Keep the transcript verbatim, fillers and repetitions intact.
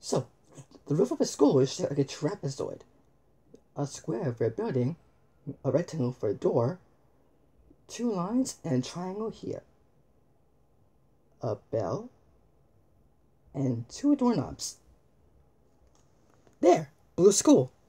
So, the roof of a school is shaped like a trapezoid. A square for a building, a rectangle for a door, two lines, and a triangle here. A bell, and two doorknobs. There! Blue school.